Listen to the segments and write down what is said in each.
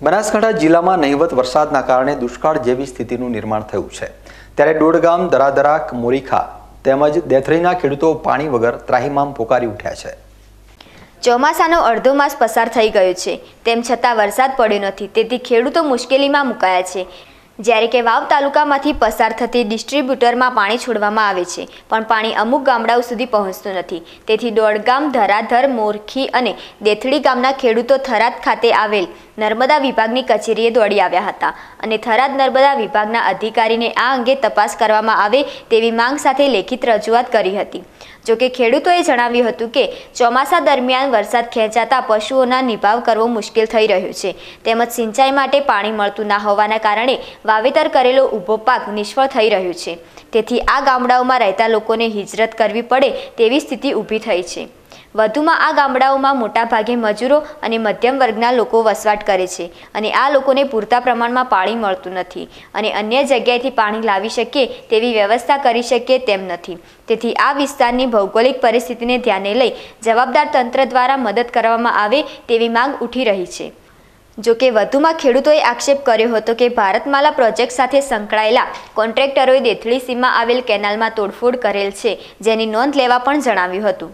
બનાસકાંઠા જિલ્લામાં નહિવત વરસાદના કારણે દુષ્કાળ જેવી સ્થિતિનું નિર્માણ થયું છે, ત્યારે ડોડગામ, દરાદરા, મોરીખા તેમજ દેથળીના ખેડૂતો પાણી વગર ત્રાહિમામ પોકારી ઉઠ્યા છે। ચોમાસાનો અડધો માસ પસાર થઈ ગયો છે, તેમ છતાં વરસાદ પડ્યો નથી, તેથી ખેડૂતો મુશ્કેલીમાં મુકાયા છે। જ્યારે કે વાવ તાલુકામાંથી પસાર થતી ડિસ્ટ્રીબ્યુટરમાં પાણી છોડવામાં આવે છે, પણ પાણી અમુક ગામડાઓ સુધી પહોંચતું નથી। તેથી ડોડગામ, ધરાધર, મોરખી અને દેથળી ગામના ખેડૂતો થરાદ ખાતે આવેલ નર્મદા વિભાગની કચેરીએ દોડી આવ્યા હતા અને થરાદ નર્મદા વિભાગના અધિકારીને આ અંગે તપાસ કરવામાં આવે તેવી માંગ સાથે લેખિત રજૂઆત કરી હતી। જોકે ખેડૂતોએ જણાવ્યું હતું કે ચોમાસા દરમિયાન વરસાદ ખેંચાતા પશુઓના નિભાવ કરવો મુશ્કેલ થઈ રહ્યો છે, તેમજ સિંચાઈ માટે પાણી મળતું ના હોવાના કારણે વાવેતર કરેલો ઊભો પાક નિષ્ફળ થઈ રહ્યો છે। તેથી આ ગામડાઓમાં રહેતા લોકોને હિજરત કરવી પડે તેવી સ્થિતિ ઊભી થઈ છે। વધુમાં આ ગામડાઓમાં મોટાભાગે મજૂરો અને મધ્યમ વર્ગના લોકો વસવાટ કરે છે અને આ લોકોને પૂરતા પ્રમાણમાં પાણી મળતું નથી અને અન્ય જગ્યાએથી પાણી લાવી શકીએ તેવી વ્યવસ્થા કરી શકીએ તેમ નથી। તેથી આ વિસ્તારની ભૌગોલિક પરિસ્થિતિને ધ્યાને લઈ જવાબદાર તંત્ર દ્વારા મદદ કરવામાં આવે તેવી માંગ ઉઠી રહી છે। જોકે વધુમાં ખેડૂતોએ આક્ષેપ કર્યો હતો કે ભારતમાલા પ્રોજેક્ટ સાથે સંકળાયેલા કોન્ટ્રાક્ટરોએ દેથળી સીમમાં આવેલ કેનાલમાં તોડફોડ કરેલ છે, જેની નોંધ લેવા પણ જણાવ્યું હતું।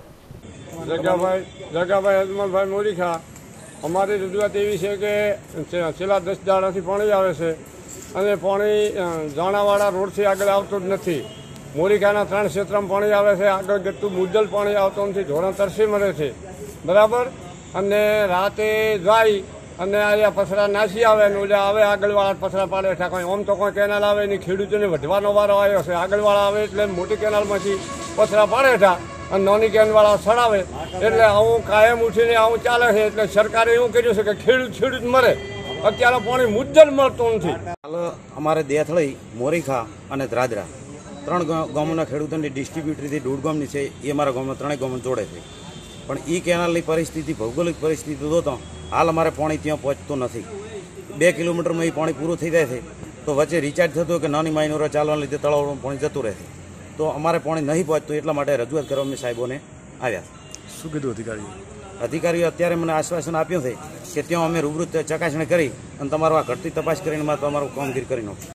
જગાભાઈ અજમલભાઈ મોરીખા, અમારી રજૂઆત એવી છે કે છેલ્લા 10 દાડાથી પાણી આવે છે અને પાણી જાણાવાળા રોડથી આગળ આવતું જ નથી। મોરીખાના 3 ક્ષેત્રમાં પાણી આવે છે, આગળ ગતું મુદ્દલ પાણી આવતું નથી, ઢોરણ તરસી મરે છે, બરાબર। અને રાતે જાય અને અહીંયા પસરા નાસી આવે ને ઓલા આવે આગળવાળા પસરા પાડે ઠાકોર। આમ તો કોઈ કેનાલ આવે નહીં, ખેડૂતોને વધવાનો વારો આવ્યો છે, આગળવાળા આવે એટલે મોટી કેનાલમાંથી પસરા પાડે ઠા અને નાની કેનવાળા સડાવે, એટલે આવું કાયમ ઉઠીને આવું ચાલે છે। એટલે સરકારે એવું કર્યું છે કે ખેડૂત મરે, અત્યારે પાણી મુદ્દલ મળતું નથી। હાલ અમારે દેથળી, મોરીખા અને ધરાદરા 3 ગામોના ખેડૂતોની ડિસ્ટ્રીબ્યુટરથી ડોડગામની છે, એ અમારા ગામમાં 3 ગામો જોડે છે। પણ એ કેનાલની પરિસ્થિતિ, ભૌગોલિક પરિસ્થિતિ જોતો હાલ અમારે પાણી ત્યાં પહોંચતું નથી। 2 કિલોમીટરમાં એ પાણી પૂરું થઈ જાય છે તો વચ્ચે રિચાર્જ થતું હોય કે નાની માઇનોરો ચાલવાના લીધે તળાવમાં પાણી જતું રહે છે, તો અમારે પાણી નહીં પહોંચતું, એટલા માટે રજૂઆત કરવા અમે સાહેબોને આવ્યા। શું કીધું અધિકારીઓ અત્યારે મને આશ્વાસન આપ્યું છે કે ત્યાં અમે રૂબરૂ ચકાસણી કરી અને તમારું આ ઘટતી તપાસ કરીને તમારું કામગીરી કરી નાખશું।